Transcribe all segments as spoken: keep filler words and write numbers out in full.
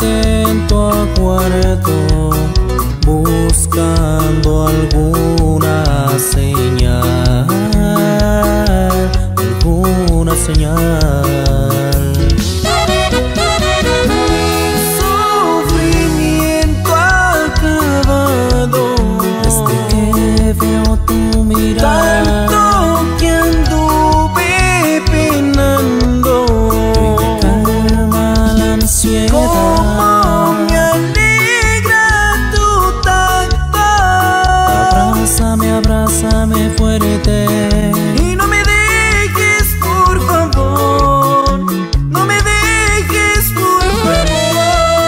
atento a cuarto, buscando alguna señal, alguna señal. Sufrimiento acabado desde que veo tu mirada. Tanto que anduve penando, Hoy me calma la ansiedad. Cómo me alegra tu tacto. Abrázame, abrázame fuerte. Y no me dejes, por favor. No me dejes, por favor.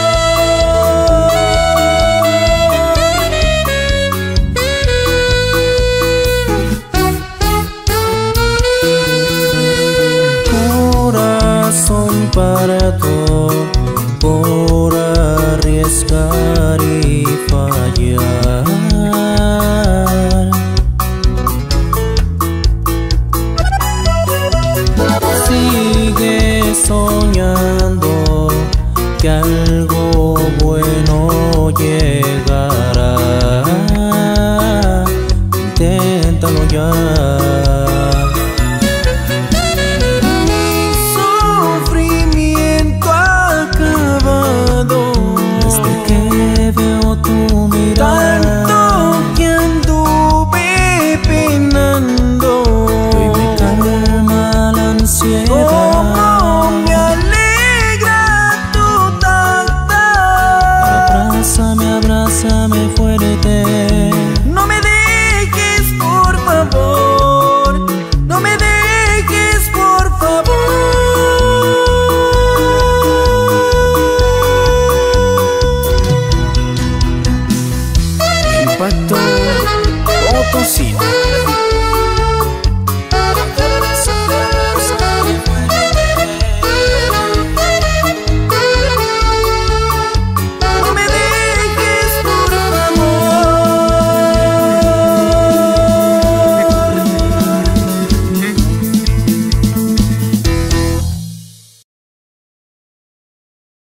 Corazón parto por arriesgar y fallar. Sigue soñando que algo bueno llega.